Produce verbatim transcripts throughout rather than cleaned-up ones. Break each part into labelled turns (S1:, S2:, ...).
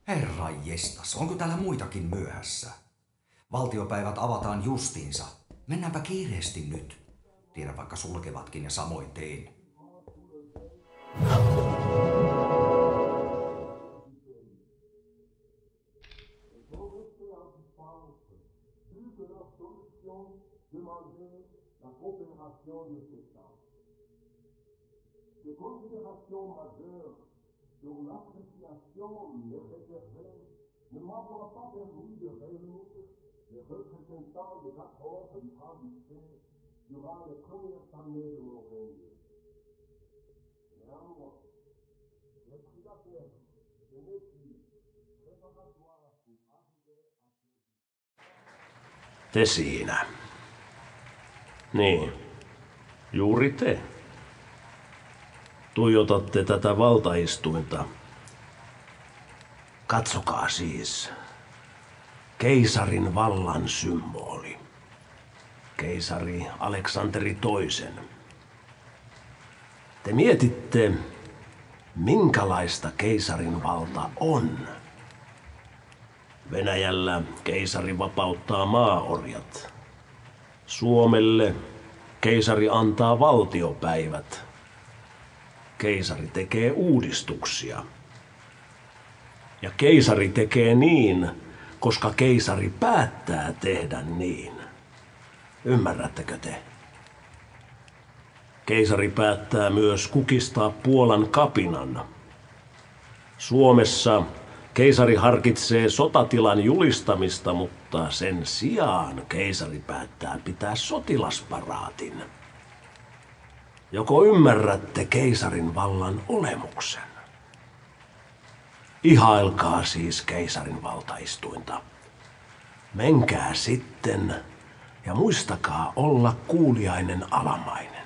S1: Herra jestas, onko täällä muitakin myöhässä? Valtiopäivät avataan justiinsa. Mennäänpä kiireesti nyt. Tiedän vaikka sulkevatkin ja samoin tein.
S2: Dont l'appréciation les réservée ne m'aura pas permis de réunir les représentants des quatre ordres du Grand-Duché durant les premières années de mon règne. Néanmoins, j'ai pris la peine de m'écrire préparatoire pour arriver à ce but.
S3: Te siinä. Niin, juuri te. Tuijotatte tätä valtaistuinta. Katsokaa siis. Keisarin vallan symboli. Keisari Aleksanteri toinen. Te mietitte, minkälaista keisarin valta on. Venäjällä keisari vapauttaa maaorjat. Suomelle keisari antaa valtiopäivät. Keisari tekee uudistuksia. Ja keisari tekee niin, koska keisari päättää tehdä niin. Ymmärrättekö te? Keisari päättää myös kukistaa Puolan kapinan. Suomessa keisari harkitsee sotatilan julistamista, mutta sen sijaan keisari päättää pitää sotilasparaatin. Joko ymmärrätte keisarin vallan olemuksen? Ihailkaa siis keisarin valtaistuinta. Menkää sitten ja muistakaa olla kuuliainen alamainen.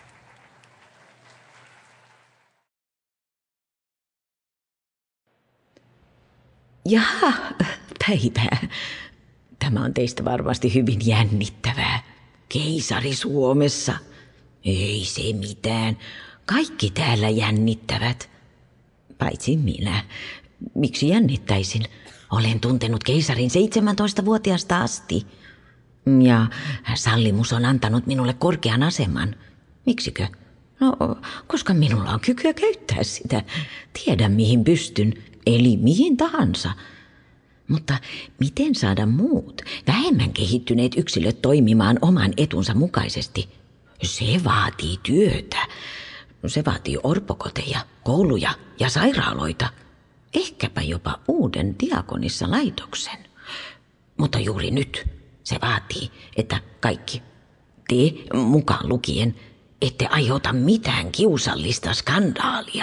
S4: Jaha, päivää. Tämä on teistä varmasti hyvin jännittävää. Keisari Suomessa. Ei se mitään. Kaikki täällä jännittävät. Paitsi minä. Miksi jännittäisin? Olen tuntenut keisarin seitsemäntoistavuotiaasta asti. Ja sallimus on antanut minulle korkean aseman. Miksikö? No, koska minulla on kykyä käyttää sitä. Tiedän mihin pystyn, eli mihin tahansa. Mutta miten saada muut, vähemmän kehittyneet yksilöt toimimaan oman etunsa mukaisesti? Se vaatii työtä. Se vaatii orpokoteja, kouluja ja sairaaloita. Ehkäpä jopa uuden diakonissalaitoksen. Mutta juuri nyt se vaatii, että kaikki, te mukaan lukien, ette aiheuta mitään kiusallista skandaalia.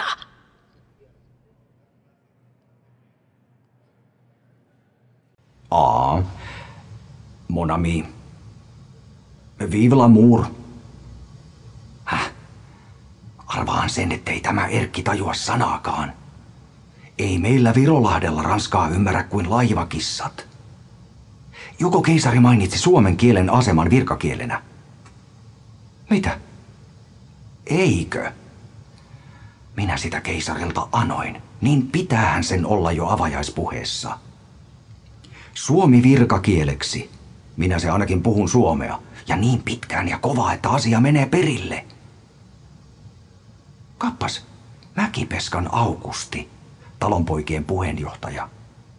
S1: Aa, mon ami. Vive l'amour. Häh? Arvaan sen, ettei tämä Erkki tajua sanaakaan. Ei meillä Virolahdella ranskaa ymmärrä kuin laivakissat. Joko keisari mainitsi suomen kielen aseman virkakielenä? Mitä? Eikö? Minä sitä keisarilta anoin, niin pitäähän sen olla jo avajaispuheessa. Suomi virkakieleksi. Minä se ainakin puhun suomea. Ja niin pitkään ja kovaa, että asia menee perille. Kappas, Mäkipeskan Aukusti, talonpoikien puheenjohtaja.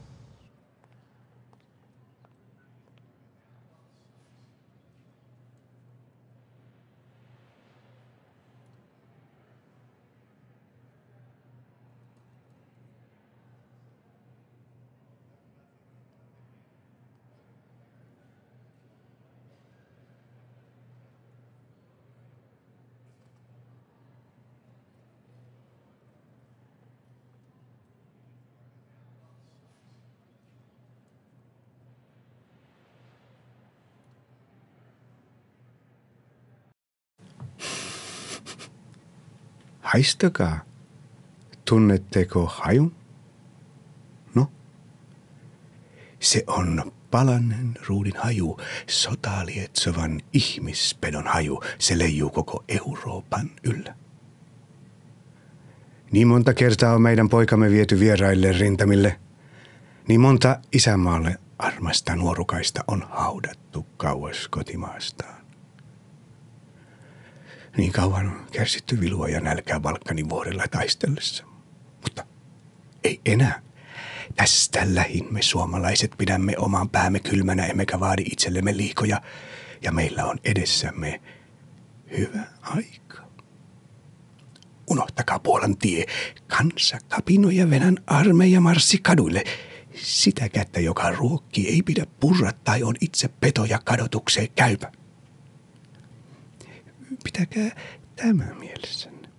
S5: Haistakaa. Tunnetteko hajun? No? Se on palannen ruudin haju, sotaa lietsovan ihmispedon haju. Se leijuu koko Euroopan yllä. Niin monta kertaa on meidän poikamme viety vieraille rintamille. Niin monta isänmaalle armasta nuorukaista on haudattu kauas kotimaastaan. Niin kauan on kärsitty vilua ja nälkää Balkanin vuorilla taistellessa. Mutta ei enää. Tästä lähin me suomalaiset pidämme oman päämme kylmänä, emmekä vaadi itsellemme liikoja. Ja meillä on edessämme hyvä aika. Unohtakaa Puolan tie. Kansa kapinoi ja Venän armeija marssi kaduille. Sitä kättä, joka ruokkii, ei pidä purra tai on itse peto ja kadotukseen käypä. Pitäkää tämä mielessänne.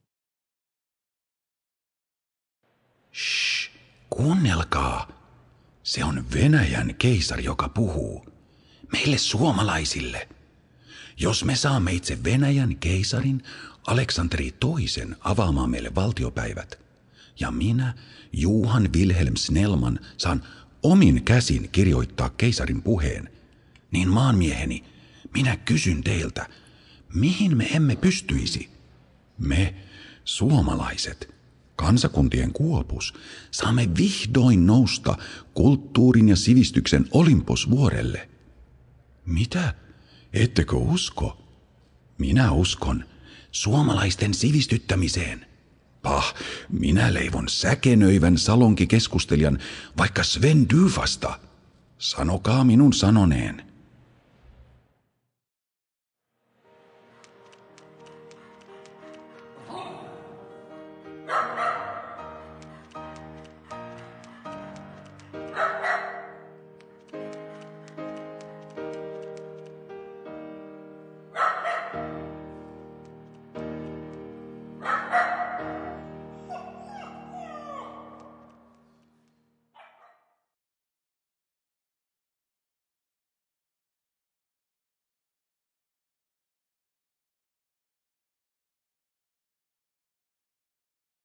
S6: Shh, kuunnelkaa. Se on Venäjän keisari, joka puhuu. Meille suomalaisille. Jos me saamme itse Venäjän keisarin Aleksanteri toisen avaamaan meille valtiopäivät, ja minä, Johan Wilhelm Snellman, saan omin käsin kirjoittaa keisarin puheen, niin maanmieheni, minä kysyn teiltä, mihin me emme pystyisi? Me, suomalaiset, kansakuntien kuopus, saamme vihdoin nousta kulttuurin ja sivistyksen Olimposvuorelle. Mitä? Ettekö usko? Minä uskon suomalaisten sivistyttämiseen. Pah, minä leivon säkenöivän salonkikeskustelijan vaikka Sven Dyfasta. Sanokaa minun sanoneen.